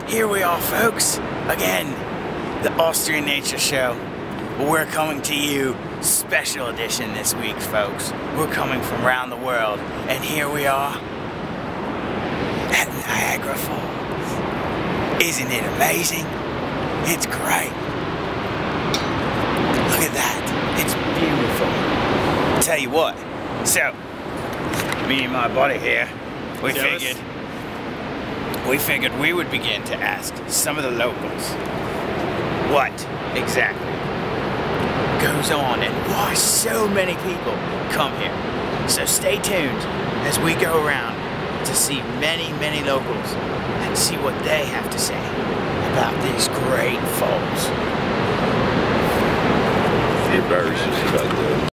here we are, folks. Again, the Austrian Nature Show. We're coming to you special edition this week, folks. We're coming from around the world, and here we are at Niagara Falls. Isn't it amazing? It's great. Look at that. It's beautiful. Tell you what. So, me and my buddy here, we figured we would begin to ask some of the locals what exactly goes on and why so many people come here. So stay tuned as we go around to see many locals and see what they have to say about these great falls. Embarrassed about that.